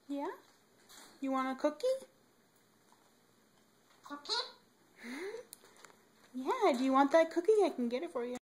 Yeah? You want a cookie? Cookie? Yeah, do you want that cookie? I can get it for you.